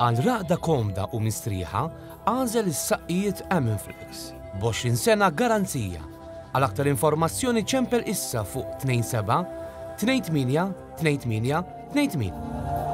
Għal raqda komda u mistrieħa għażel is-saqqijiet Flex. B'20 sena garanzija. Għal aktar informazzjoni ċempel issa fuq 27 28 28 28.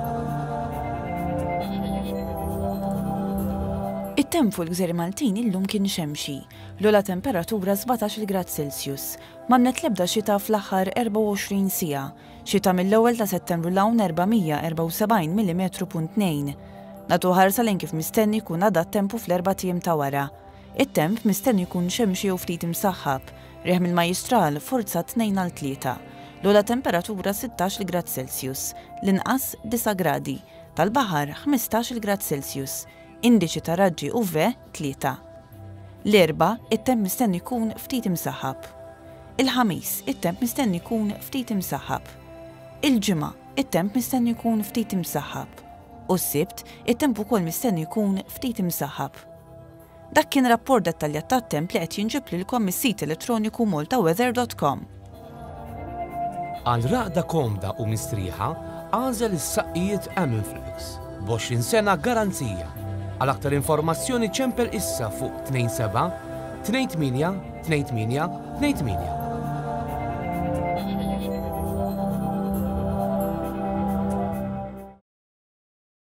Il-temp fuq il-Gżejjer Maltin illum kien xemxi, l-ogħla temperatura 17 grad Celsius, m'għamlet l-ebda xita fl-aħħar 24 siegħa, xita mill-ewwel ta' Settembru l-hawn 474 mm.2. Nagħtu ħarsa lejn kif mistenni jkun għadha tempu fl-4 tiem ta' wara. It-temp mistenni jkun xemxi u ftit imsaħħab, riħ mill-Majjistral forza 2-3. L-ogħla temperatura 16 grad Celsius, l-inqas 9 gradi, tal-baħar 15 grad Celsius. Indiċi ta' raġġi UV 3. L-erba' it-temp mistenni jkun ftit imsaħħab. Il-ħamis it-temp mistenni jkun ftit imsaħħab. Il-ġimgħa it-temp mistenni jkun ftit imsaħħab. U s-sibt it-temp ukoll mistenni jkun ftit imsaħħab. Dak kien rapport dettaljat tat-temp li qed jinġib lilkom mis-sit elettroniku maltaweather.com. Għal raqda komda u mistrieħa għażel is-saqqijiet Flex. B'20 sena garanzija. Għal aktar informazzjoni ċempel issa fuq 27 28 28 28.